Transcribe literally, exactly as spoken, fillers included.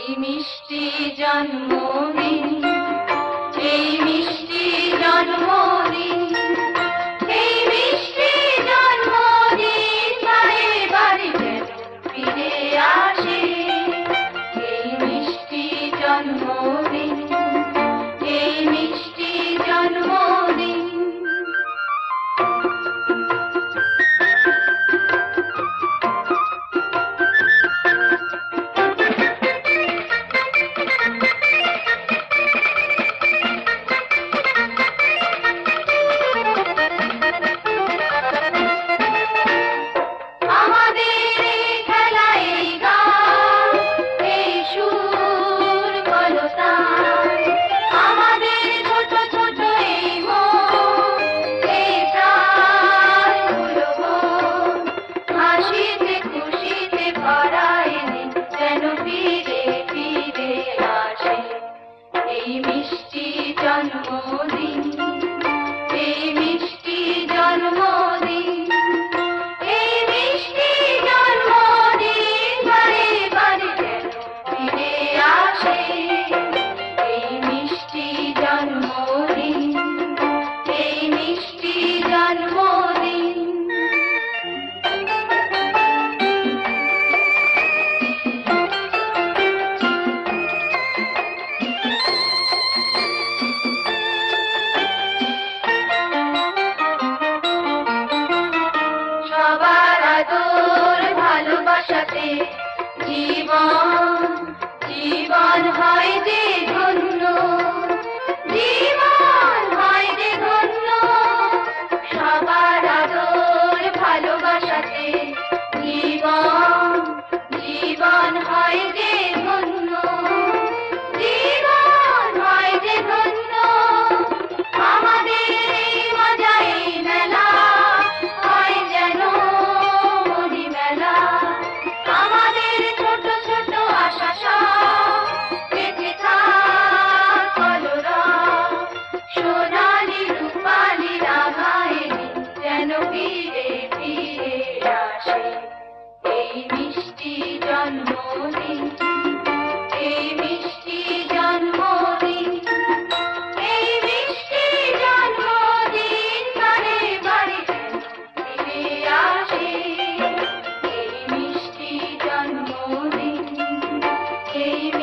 এই মিষ্টি জন্মদিন, এই মিষ্টি জন্মদিন, এই মিষ্টি জন্মদিন বারে বারে যেন ফিরে আসে। এই মিষ্টি জন্মদিন, এই মিষ্টি জন্মদিন। এই মিষ্টি জন্মদিন, এই মিষ্টি জন্মদিন, এই মিষ্টি জন্মদিন বারে বারে যেন ফিরে আসে। এই মিষ্টি জন্মদিন, এই মিষ্টি জন্মদিন। ভালোবাসাতে জীবন জীবন হয় যে ধন্য, জীবন হয় যে ধন্য। সবার আদর ভালোবাসাতে জীবন জীবন হয় যে ধন্য, জীবন হয় যে ধন্য। আমাদের এই মজা এই মেলা হয় যেন মনি মেলা। আমাদের ছোট ছোট আশা সব বেঁচে থাক কলরব। সোনালি রূপালি রাঙায় যেন ফিরে ফিরে আসে। এই মিষ্টি জন্মদিন, এই মিষ্টি জন্মদিন, এই মিষ্টি জন্মদিন বারে বারে যেন ফিরে আসে। এই মিষ্টি জন্মদিন, এই